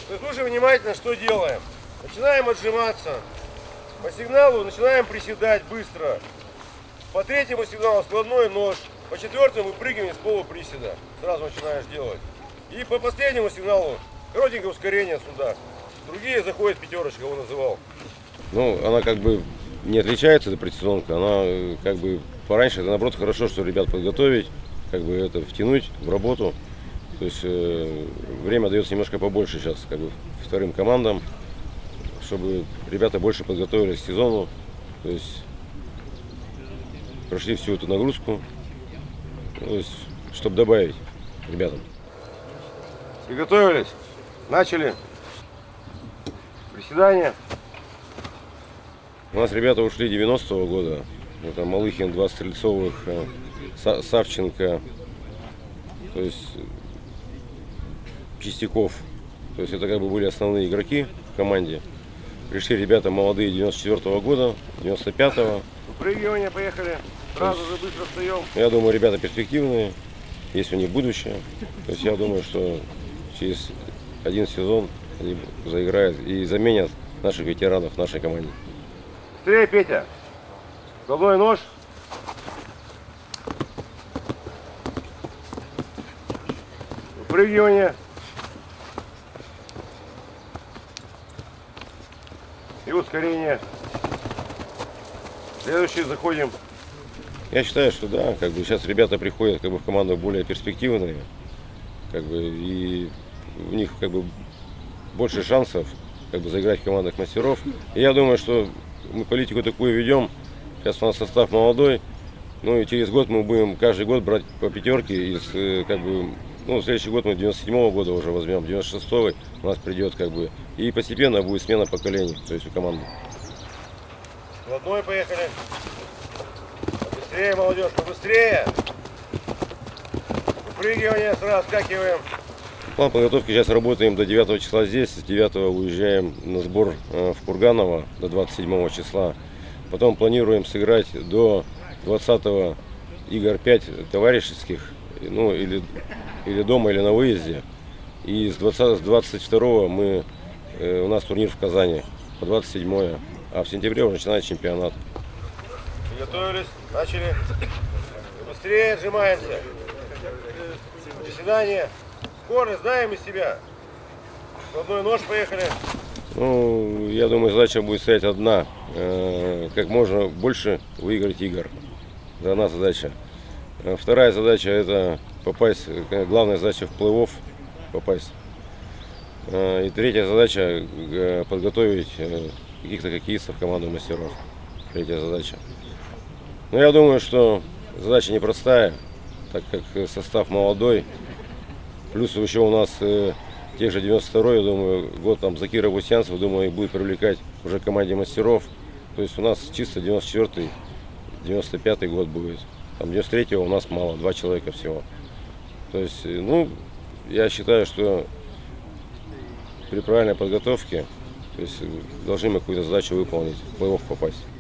Слушай внимательно, что делаем. Начинаем отжиматься. По сигналу начинаем приседать быстро. По третьему сигналу складной нож. По четвертому выпрыгивание с полуприседа. Сразу начинаешь делать. И по последнему сигналу коротенькое ускорение сюда. Другие заходят пятерочка, его называл. Ну, она как бы не отличается, эта предсезонка. Она как бы пораньше, это наоборот хорошо, что ребят подготовить, как бы это втянуть в работу. То есть время дается немножко побольше сейчас как бы вторым командам, чтобы ребята больше подготовились к сезону. То есть прошли всю эту нагрузку, то есть, чтобы добавить ребятам. Приготовились. Начали. Приседания. У нас ребята ушли 90-го года. Это Малыхин, 2 Стрельцовых, Савченко, то есть Чистяков. То есть это как бы были основные игроки в команде. Пришли ребята молодые 94-го года, 95-го. Выпрыгивание, поехали. Сразу же быстро встаем. Я думаю, ребята перспективные, есть у них будущее. То есть я думаю, что через один сезон они заиграют и заменят наших ветеранов в нашей команде. Быстрее, Петя. Складной нож. Выпрыгивание. И ускорение. Следующий заходим. Я считаю, что да, как бы сейчас ребята приходят как бы в команду более перспективные, как бы, и у них как бы больше шансов как бы заиграть в командах мастеров. И я думаю, что мы политику такую ведем. Сейчас у нас состав молодой, ну и через год мы будем каждый год брать по пятерке из как бы, ну, следующий год мы 97-го года уже возьмем, 96-й у нас придет как бы, и постепенно будет смена поколений, то есть у команды. Складной, поехали. Побыстрее, молодежь, побыстрее. Выпрыгивание, сразу скакиваем. План подготовки: сейчас работаем до 9 числа здесь, с 9 уезжаем на сбор в Курганово до 27 числа. Потом планируем сыграть до 20 игр 5 товарищеских, ну или дома, или на выезде. И с 22 мы, у нас турнир в Казани по 27, а в сентябре уже начинается чемпионат. Приготовились, начали. Быстрее отжимаемся. Приседание. Скорость знаем из себя. Складной нож, поехали. Ну, я думаю, задача будет стоять одна. Как можно больше выиграть игр. Это одна задача. Вторая задача — это попасть, главная задача в плей-офф попасть. И третья задача — подготовить каких-то хоккеистов в команду мастеров. Третья задача. Но я думаю, что задача непростая, так как состав молодой. Плюс еще у нас тех же 92-й, я думаю, год там Закира Бусянцев, думаю, будет привлекать уже к команде мастеров. То есть у нас чисто 94-й, 95-й год будет. Там 93-го у нас мало, 2 человека всего. То есть, ну, я считаю, что при правильной подготовке, то есть, должны мы какую-то задачу выполнить, в плей-офф попасть.